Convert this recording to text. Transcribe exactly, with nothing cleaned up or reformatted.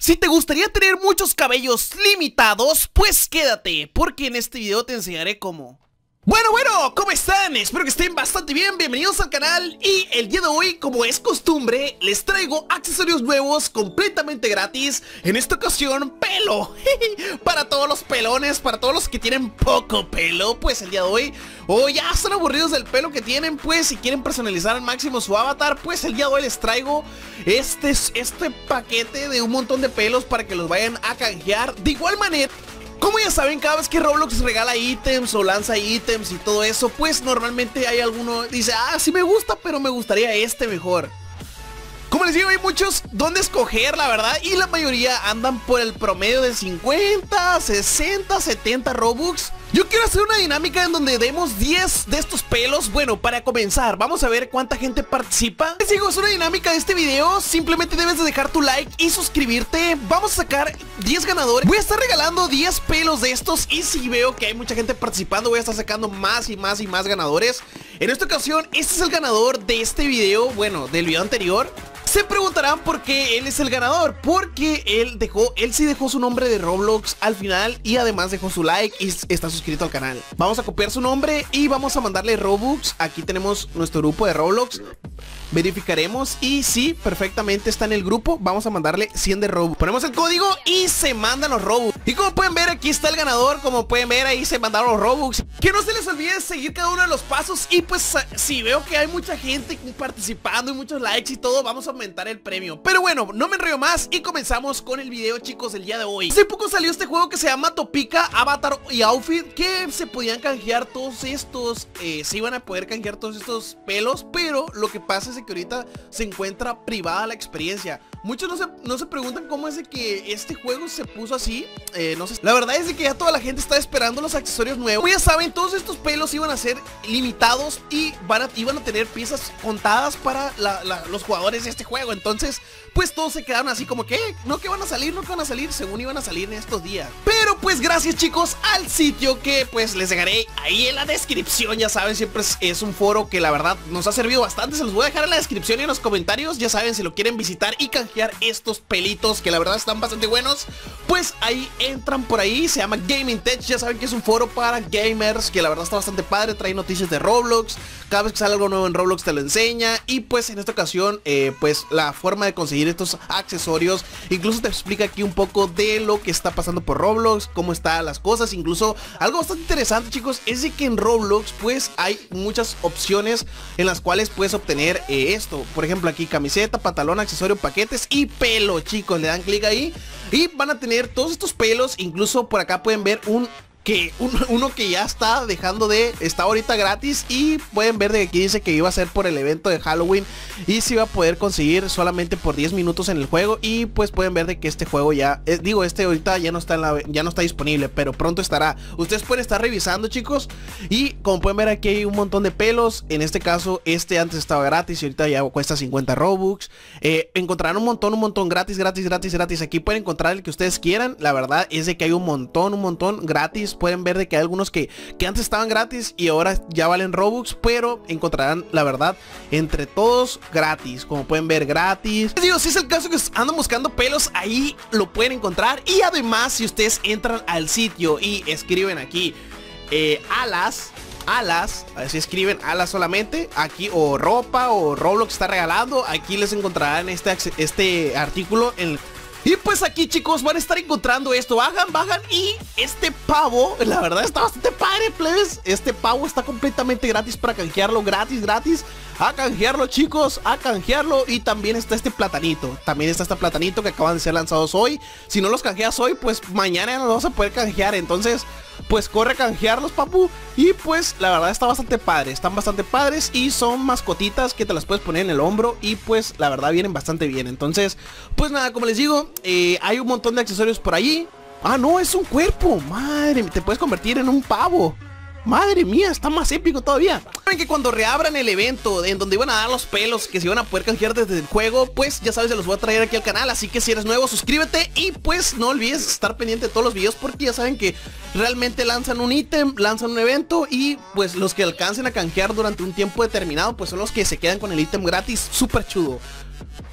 Si te gustaría tener muchos cabellos limitados, pues quédate, porque en este video te enseñaré cómo. Bueno, bueno, ¿cómo están? Espero que estén bastante bien, bienvenidos al canal. Y el día de hoy, como es costumbre, les traigo accesorios nuevos completamente gratis. En esta ocasión, pelo. Para todos los pelones, para todos los que tienen poco pelo, pues el día de hoy, o ya están aburridos del pelo que tienen, pues si quieren personalizar al máximo su avatar, pues el día de hoy les traigo este, este paquete de un montón de pelos para que los vayan a canjear. De igual manera, como ya saben, cada vez que Roblox regala ítems o lanza ítems y todo eso, pues normalmente hay alguno que dice, ah, sí me gusta, pero me gustaría este mejor. Como les digo, hay muchos donde escoger, la verdad, y la mayoría andan por el promedio de cincuenta, sesenta, setenta Robux. Yo quiero hacer una dinámica en donde demos diez de estos pelos. Bueno, para comenzar, vamos a ver cuánta gente participa. Les digo, es una dinámica de este video. Simplemente debes de dejar tu like y suscribirte. Vamos a sacar diez ganadores. Voy a estar regalando diez pelos de estos. Y si veo que hay mucha gente participando, voy a estar sacando más y más y más ganadores. En esta ocasión, este es el ganador de este video. Bueno, del video anterior. Se preguntarán por qué él es el ganador. Porque él dejó, él sí dejó su nombre de Roblox al final. Y además dejó su like y está suscrito al canal. Vamos a copiar su nombre y vamos a mandarle Robux. Aquí tenemos nuestro grupo de Roblox. Verificaremos y sí, perfectamente está en el grupo. Vamos a mandarle cien de Robux. Ponemos el código y se mandan los Robux. Y como pueden ver, aquí está el ganador. Como pueden ver, ahí se mandaron los Robux. Que no se les olvide seguir cada uno de los pasos. Y pues si veo que hay mucha gente participando y muchos likes y todo, vamos a aumentar el premio. Pero bueno, no me enrollo más y comenzamos con el video, chicos, el día de hoy. Hace poco salió este juego que se llama Topica, Avatar y Outfit, que se podían canjear todos estos, eh, se iban a poder canjear todos estos pelos. Pero lo que pasa es que ahorita se encuentra privada la experiencia. Muchos no se, no se preguntan cómo es de que este juego se puso así. eh, no sé. La verdad es de que ya toda la gente está esperando los accesorios nuevos. Como ya saben, todos estos pelos iban a ser limitados y van a, iban a tener piezas contadas para la, la, los jugadores de este juego. Entonces, pues todos se quedaron así como que no que van a salir, no que van a salir, según iban a salir en estos días. Pero pues gracias, chicos, al sitio que pues les dejaré ahí en la descripción. Ya saben, siempre es, es un foro que la verdad nos ha servido bastante. Se los voy a dejar en la descripción y en los comentarios. Ya saben, si lo quieren visitar y canjear estos pelitos que la verdad están bastante buenos, pues ahí entran por ahí. Se llama Gaming Tech. Ya saben que es un foro para gamers que la verdad está bastante padre. Trae noticias de Roblox. Cada vez que sale algo nuevo en Roblox te lo enseña. Y pues en esta ocasión, eh, pues la forma de conseguir estos accesorios. Incluso te explica aquí un poco de lo que está pasando por Roblox, cómo están las cosas. Incluso algo bastante interesante, chicos, es de que en Roblox pues hay muchas opciones en las cuales puedes obtener eh, esto. Por ejemplo, aquí camiseta, pantalón, accesorio, paquetes y pelo, chicos. Le dan clic ahí y van a tener todos estos pelos. Incluso por acá pueden ver un que un, uno que ya está dejando de, está ahorita gratis. Y pueden ver de que aquí dice que iba a ser por el evento de Halloween y se iba a poder conseguir solamente por diez minutos en el juego. Y pues pueden ver de que este juego ya, eh, digo, este ahorita ya no está en la, ya no está disponible, pero pronto estará. Ustedes pueden estar revisando, chicos. Y como pueden ver, aquí hay un montón de pelos. En este caso, este antes estaba gratis y ahorita ya cuesta cincuenta Robux. eh, Encontrarán un montón, un montón gratis, gratis, gratis, gratis. Aquí pueden encontrar el que ustedes quieran. La verdad es de que hay un montón, un montón gratis. Pueden ver de que hay algunos que, que antes estaban gratis y ahora ya valen Robux, pero encontrarán, la verdad, entre todos gratis. Como pueden ver, gratis. Les digo, si es el caso que andan buscando pelos, ahí lo pueden encontrar. Y además, si ustedes entran al sitio y escriben aquí eh, alas alas, a ver si escriben alas solamente aquí, o ropa, o Roblox está regalando, aquí les encontrarán este, este artículo en el. Y pues aquí, chicos, van a estar encontrando esto. Bajan, bajan y este pavo, la verdad está bastante padre, plebes. Este pavo está completamente gratis para canjearlo, gratis, gratis. A canjearlo, chicos, a canjearlo. Y también está este platanito. También está este platanito que acaban de ser lanzados hoy. Si no los canjeas hoy, pues mañana no los vas a poder canjear. Entonces, pues corre a canjearlos, papu. Y pues la verdad está bastante padre. Están bastante padres y son mascotitas que te las puedes poner en el hombro. Y pues la verdad vienen bastante bien. Entonces, pues nada, como les digo, eh, hay un montón de accesorios por allí. Ah, no, es un cuerpo. Madre, te puedes convertir en un pavo. Madre mía, está más épico todavía. Saben que cuando reabran el evento en donde iban a dar los pelos que se iban a poder canjear desde el juego, pues ya sabes, se los voy a traer aquí al canal. Así que si eres nuevo, suscríbete y pues no olvides estar pendiente de todos los videos, porque ya saben que realmente lanzan un ítem, lanzan un evento y pues los que alcancen a canjear durante un tiempo determinado pues son los que se quedan con el ítem gratis. Súper chudo.